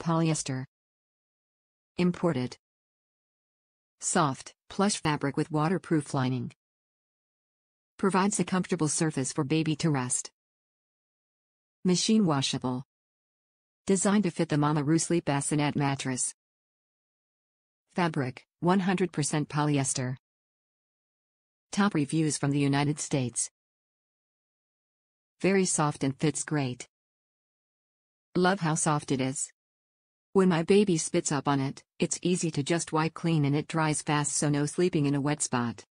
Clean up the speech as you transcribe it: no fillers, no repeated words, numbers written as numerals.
polyester. Imported. Soft, plush fabric with waterproof lining. Provides a comfortable surface for baby to rest. Machine washable. Designed to fit the mamaRoo Sleep Bassinet mattress. Fabric, 100% polyester. Top reviews from the United States. Very soft and fits great. Love how soft it is. When my baby spits up on it, it's easy to just wipe clean and it dries fast, so no sleeping in a wet spot.